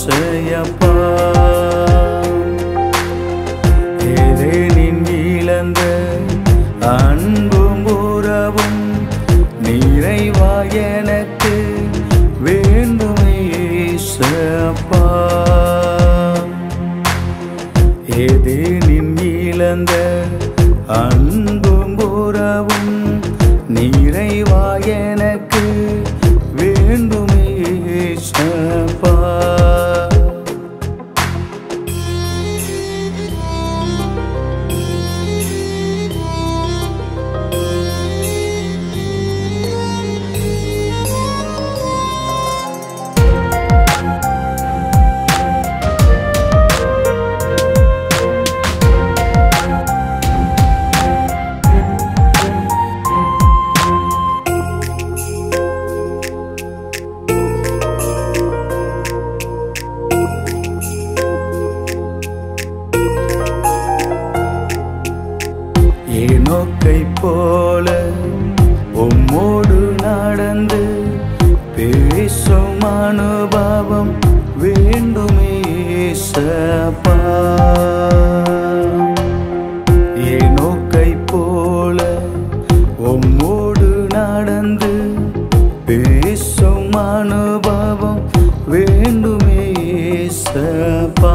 ஆசையப்பா. ஏதேனின் இழந்த அன்பும் உறவும் நிறைவா எனக்கு வேண்டுமே இயேசப்பா. ஏதேனின் இழந்த அன்பும் உறவும் நிறைவா எனக்கு வேண்டுமே இயேசப்பா. ஏனோக்கை போல உம்மோடு நடந்து பேசும் அனுபவம் வேண்டுமே இயேசப்பா. ஏனோக்கை போல உம்மோடு நடந்து பேசும் அனுபவம் வேண்டுமே இயேசப்பா.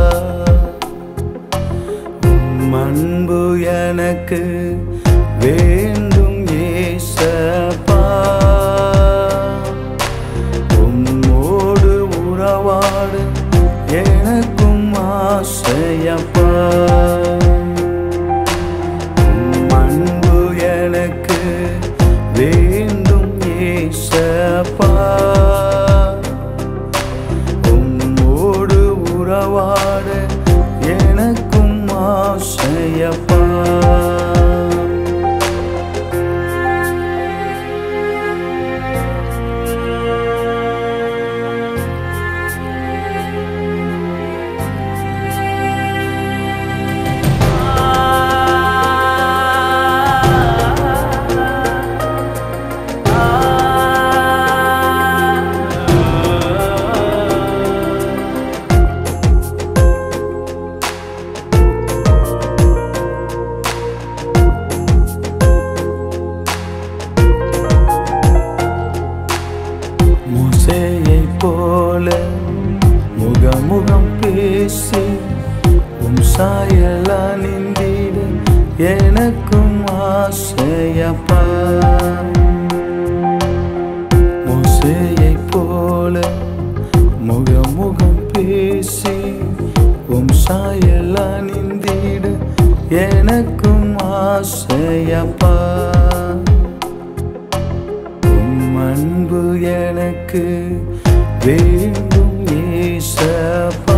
அன்பு எனக்கு வேண்டும் இயேசப்பா. உம்மோடு உறவாட எனக்கும் ஆசையப்பா. அன்பு எனக்கு வேண்டும் இயேசப்பா. உம்மோடு உறவாட எனக்கும் ஆசையப்பா. மோசேயைப் போல முகமுகம் பேசி உம் சாயல் அணிந்திட எனக்கும் ஆசையப்பா. மோசேயைப் போல முகமுகம் பேசி உம் சாயல் அணிந்திட எனக்கும் ஆசையப்பா. அன்பு எனக்கு வேண்டும் இயேசப்பா.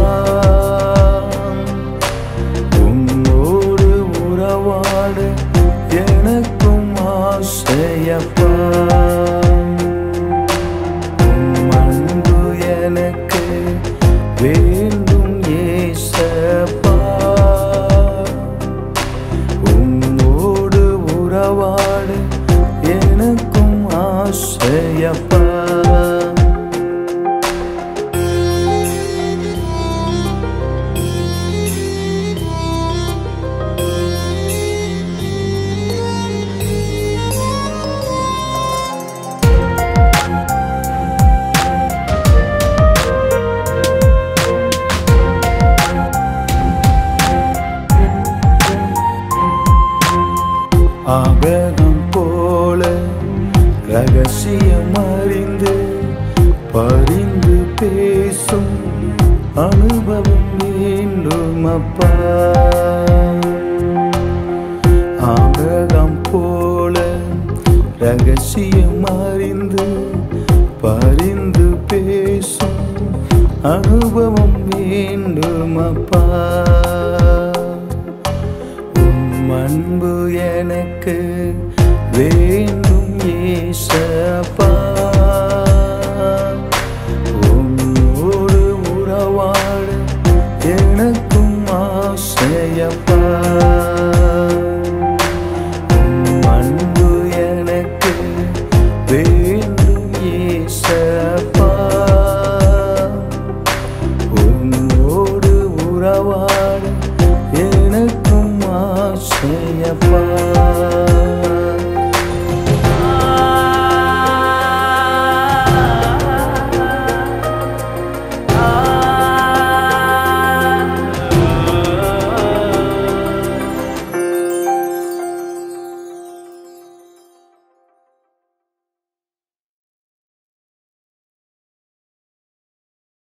உம்மோடு உறவாட எனக்கும் ஆசையப்பா. அன்பு எனக்கு வேண்டும் இயேசப்பா. உம்மோடு உறவாட எனக்கும் ஆசையப்பா. ஆபிரகாம் போல ரகசியம் அறிந்து பரிந்து பேசும் அனுபவம் வேண்டும் அப்பா. ஆபிரகாம் போல ரகசியம் அறிந்து பரிந்து பேசும் அனுபவம் வேண்டும் அப்பா. அன்பு எனக்கு வேண்டும் இயேசப்பா.